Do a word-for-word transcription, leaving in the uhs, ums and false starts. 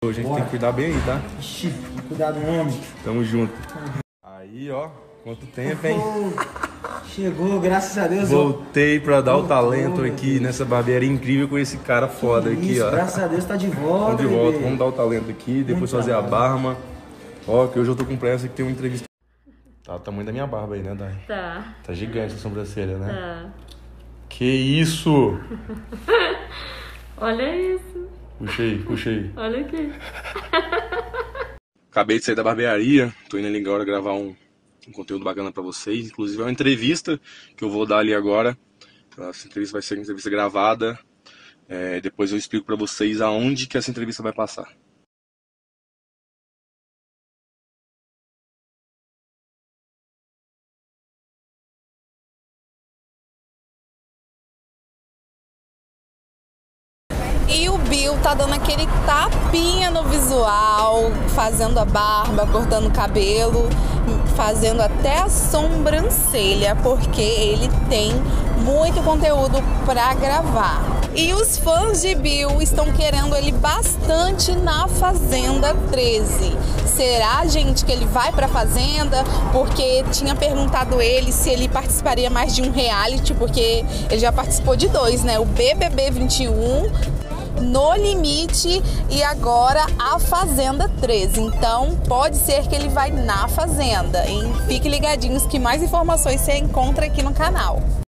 A gente Bora. tem que cuidar bem aí, tá? Ixi, cuidado, homem. Tamo junto. Aí, ó, quanto tempo, hein? Chegou, graças a Deus. Voltei pra dar Voltou, o talento aqui Deus. nessa barbearia incrível com esse cara foda Isso, aqui, ó. Graças a Deus tá de volta. Vamos de volta, bebê. vamos dar o talento aqui, depois Muito fazer a trabalho. barba. Ó, que hoje eu tô com pressa que tem uma entrevista. Tá o tamanho da minha barba aí, né, Dai? Tá. Tá gigante a sobrancelha, né? Tá. Que isso? Olha isso. Puxa aí, puxa aí. Olha aqui. Acabei de sair da barbearia, tô indo ali agora gravar um, um conteúdo bacana pra vocês. Inclusive é uma entrevista que eu vou dar ali agora. Então, essa entrevista vai ser uma entrevista gravada. É, depois eu explico pra vocês aonde que essa entrevista vai passar. E o Bill tá dando aquele tapinha no visual, fazendo a barba, cortando o cabelo, fazendo até a sobrancelha, porque ele tem muito conteúdo pra gravar. E os fãs de Bill estão querendo ele bastante na Fazenda treze. Será, gente, que ele vai pra Fazenda? Porque tinha perguntado ele se ele participaria mais de um reality, porque ele já participou de dois, né? O B B B vinte e um, No Limite e agora a Fazenda treze. Então pode ser que ele vai na Fazenda, hein? Fiquem ligadinhos que mais informações você encontra aqui no canal.